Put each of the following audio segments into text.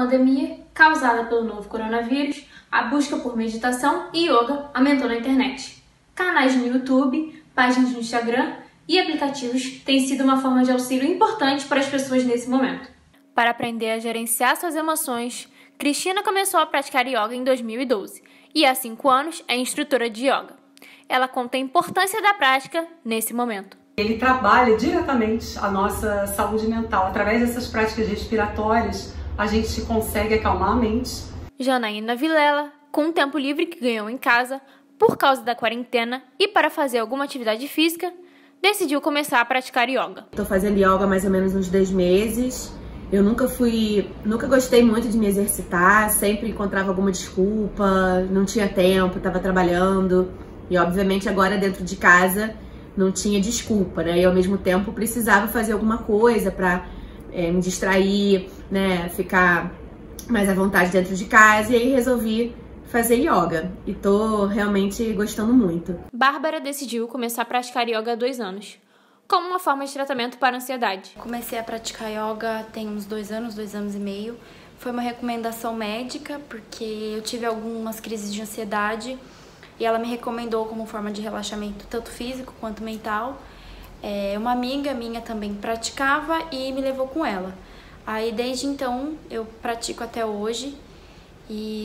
pandemia causada pelo novo coronavírus, a busca por meditação e yoga aumentou na internet. Canais no YouTube, páginas no Instagram e aplicativos têm sido uma forma de auxílio importante para as pessoas nesse momento. Para aprender a gerenciar suas emoções, Cristina começou a praticar yoga em 2012 e há 5 anos é instrutora de yoga. Ela conta a importância da prática nesse momento. Ele trabalha diretamente a nossa saúde mental. Através dessas práticas respiratórias, a gente consegue acalmar a mente. Janaína Vilela, com o tempo livre que ganhou em casa, por causa da quarentena e para fazer alguma atividade física, decidiu começar a praticar yoga. Estou fazendo yoga há mais ou menos uns 2 meses. Eu nunca gostei muito de me exercitar, sempre encontrava alguma desculpa, não tinha tempo, estava trabalhando. E obviamente agora dentro de casa não tinha desculpa, né? E ao mesmo tempo precisava fazer alguma coisa para me distrair, né? Ficar mais à vontade dentro de casa. E aí resolvi fazer yoga e tô realmente gostando muito. Bárbara decidiu começar a praticar yoga há 2 anos, como uma forma de tratamento para a ansiedade. Comecei a praticar yoga tem uns 2 anos, 2 anos e meio. Foi uma recomendação médica, porque eu tive algumas crises de ansiedade e ela me recomendou como forma de relaxamento, tanto físico quanto mental. Uma amiga minha também praticava e me levou com ela. Aí desde então eu pratico até hoje e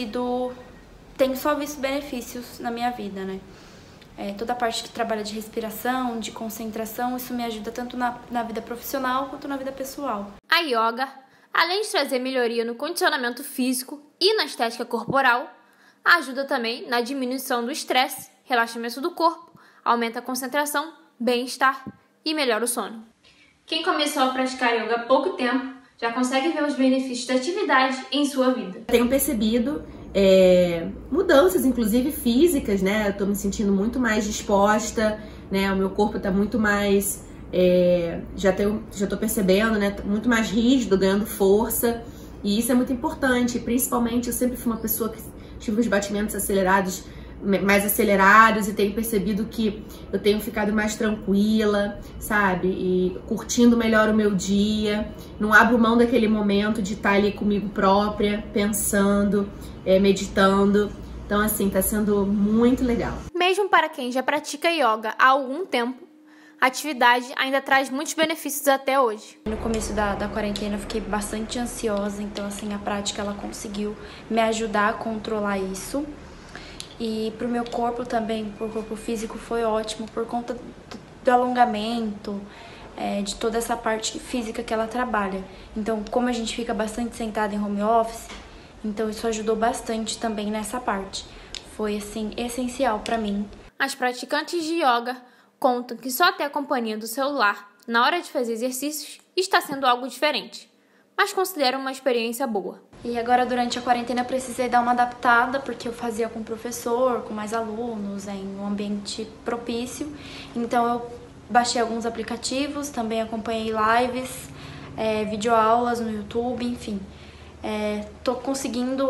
tenho só visto benefícios na minha vida, né? Toda a parte que trabalha de respiração, de concentração, isso me ajuda tanto na vida profissional quanto na vida pessoal. A yoga, além de trazer melhoria no condicionamento físico e na estética corporal, ajuda também na diminuição do estresse, relaxamento do corpo, aumenta a concentração, bem-estar e melhora o sono. Quem começou a praticar yoga há pouco tempo já consegue ver os benefícios da atividade em sua vida. Tenho percebido mudanças, inclusive físicas, né? Eu tô me sentindo muito mais disposta, né? O meu corpo tá muito mais, já tô percebendo, né? Muito mais rígido, ganhando força. E isso é muito importante, principalmente eu sempre fui uma pessoa que tive os batimentos mais acelerados e tenho percebido que eu tenho ficado mais tranquila, sabe? E curtindo melhor o meu dia. Não abro mão daquele momento de estar ali comigo própria, pensando, meditando. Então, assim, tá sendo muito legal. Mesmo para quem já pratica yoga há algum tempo, a atividade ainda traz muitos benefícios até hoje. No começo da quarentena eu fiquei bastante ansiosa, então assim, a prática ela conseguiu me ajudar a controlar isso. E pro meu corpo também, pro corpo físico foi ótimo por conta do alongamento, de toda essa parte física que ela trabalha. Então, como a gente fica bastante sentada em home office, então isso ajudou bastante também nessa parte. Foi assim, essencial pra mim. As praticantes de yoga contam que só ter a companhia do celular na hora de fazer exercícios está sendo algo diferente, mas consideram uma experiência boa. E agora, durante a quarentena, eu precisei dar uma adaptada, porque eu fazia com o professor, com mais alunos, em um ambiente propício. Então, eu baixei alguns aplicativos, também acompanhei lives, videoaulas no YouTube, enfim. Tô conseguindo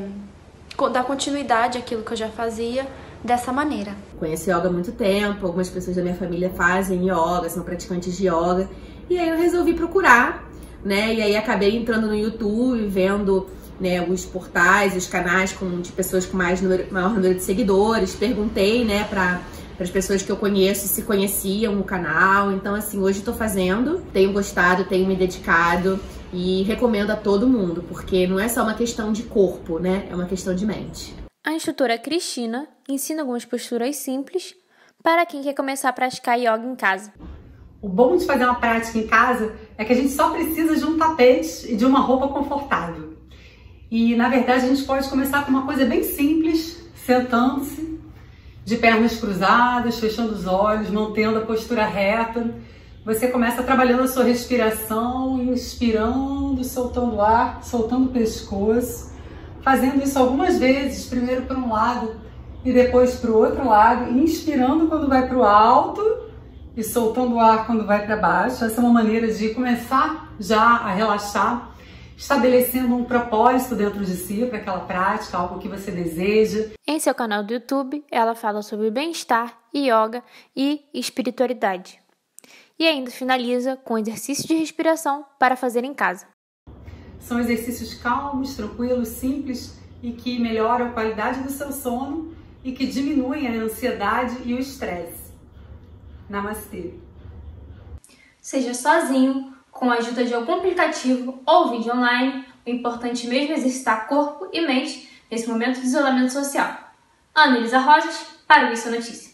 dar continuidade àquilo que eu já fazia dessa maneira. Conheço yoga há muito tempo, algumas pessoas da minha família fazem yoga, são praticantes de yoga. E aí eu resolvi procurar, né? E aí acabei entrando no YouTube, vendo, né, os portais, os canais de pessoas com maior número de seguidores. Perguntei, né, para as pessoas que eu conheço se conheciam o canal. Então, assim, hoje estou fazendo, tenho gostado, tenho me dedicado e recomendo a todo mundo, porque não é só uma questão de corpo, né? É uma questão de mente. A instrutora Cristina ensina algumas posturas simples para quem quer começar a praticar yoga em casa. O bom de fazer uma prática em casa é que a gente só precisa de um tapete e de uma roupa confortável. E, na verdade, a gente pode começar com uma coisa bem simples, sentando-se, de pernas cruzadas, fechando os olhos, mantendo a postura reta. Você começa trabalhando a sua respiração, inspirando, soltando o ar, soltando o pescoço, fazendo isso algumas vezes, primeiro para um lado e depois para o outro lado, inspirando quando vai para o alto e soltando o ar quando vai para baixo. Essa é uma maneira de começar já a relaxar, estabelecendo um propósito dentro de si para aquela prática, algo que você deseja. Em seu canal do YouTube, ela fala sobre bem-estar, yoga e espiritualidade. E ainda finaliza com exercício de respiração para fazer em casa. São exercícios calmos, tranquilos, simples e que melhoram a qualidade do seu sono e que diminuem a ansiedade e o estresse. Namastê! Seja sozinho, com a ajuda de algum aplicativo ou vídeo online, o importante mesmo é exercitar corpo e mente nesse momento de isolamento social. Ana Elisa Rosas, para o Isso é Notícia.